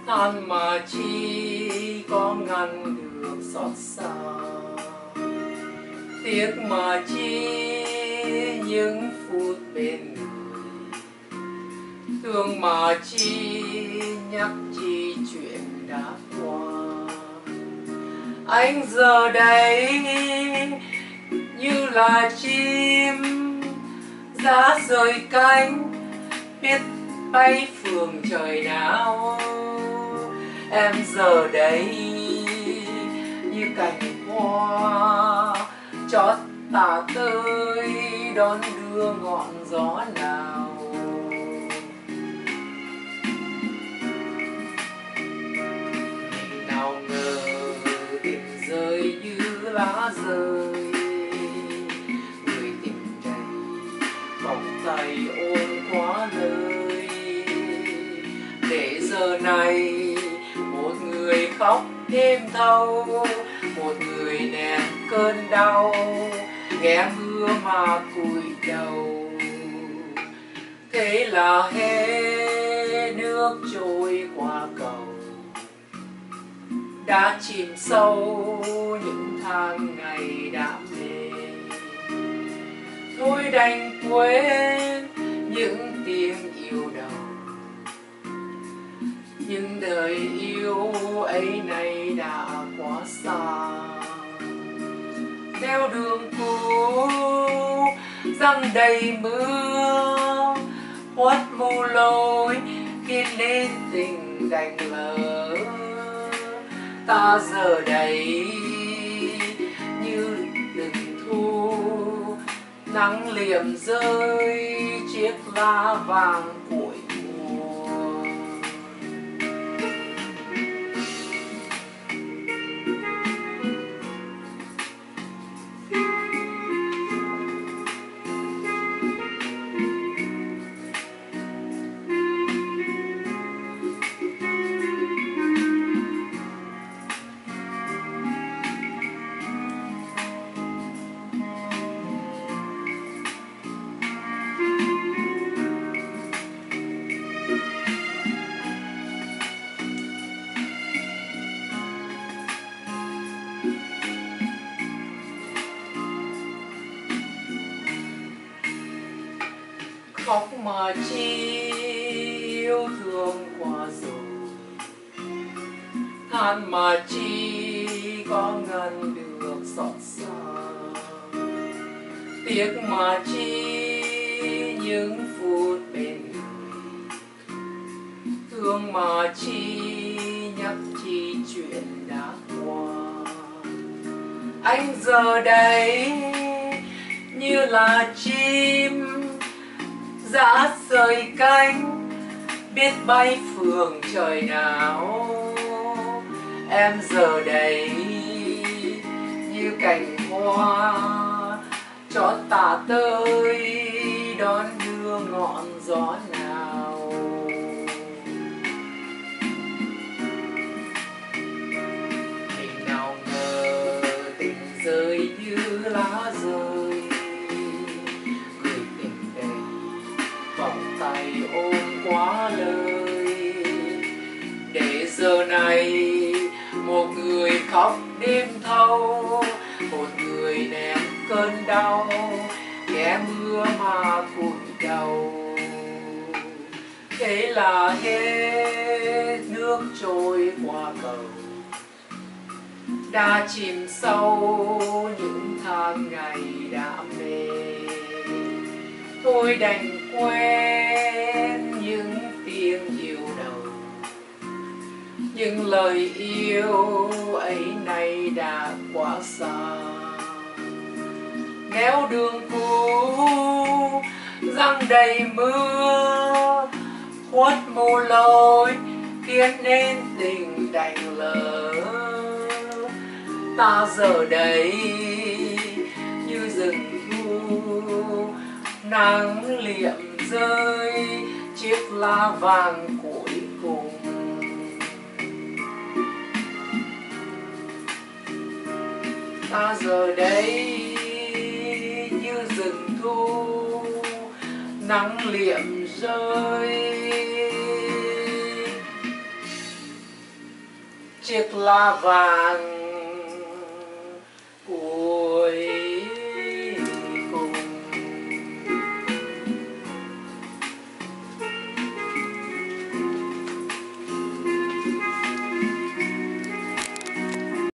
than mà chi có ngăn được xót xa, tiếc mà chi những phút bên người, thương mà chi nhắc chi chuyện đã qua. Anh giờ đây như là chim giá rời cánh, biết bay phường trời nào. Em giờ đây như cành hoa chót tà tơi đón đưa ngọn gió nào. Mình nào ngờ tình rơi như lá rơi, người tình đầy vòng tay ôm quá lời. Để giờ này một người khóc đêm thâu, một người nén cơn đau, nghe mưa mà cúi đầu. Thế là hết nước trôi qua cầu, đã chìm sâu những tháng ngày đam mê. Thôi đành quên những tiếng yêu đầu, nhưng đời yêu ấy nay đã quá xa. Theo đường cũ răng đầy mưa, khuất mù lối khiến nên tình đành lỡ. Ta giờ đây như rừng thu, nắng liệm rơi chiếc lá vàng cuối mùa. Khóc mà chi yêu thương qua rồi, than mà chi có ngăn được xót xa, tiếc mà chi những phút bên người, thương mà chi nhắc chi chuyện đã qua. Anh giờ đây như là chim giá rời cánh, biết bay phường trời nào. Em giờ đây như cành hoa chót tà tơi đón đưa ngọn gió nào. Mình nào ngờ tình rơi như lá rơi, người tình đầy vòng tay ôm quá lời. Để giờ này một người khóc đêm thâu, một người nén cơn đau, nghe mưa mà cúi đầu. Thế là hết nước trôi qua cầu, đã chìm sâu những tháng ngày đam mê. Thôi đành quên những tiếng yêu đầu, những lời yêu ấy nay đã quá xa. Néo đường cũ răng đầy mưa, khuất mù lối khiến nên tình đành lỡ. Ta giờ đây như rừng thu, nắng liệm rơi chiếc lá vàng cuối cùng. Ta giờ đây như rừng thu, nắng liệm rơi chiếc lá vàng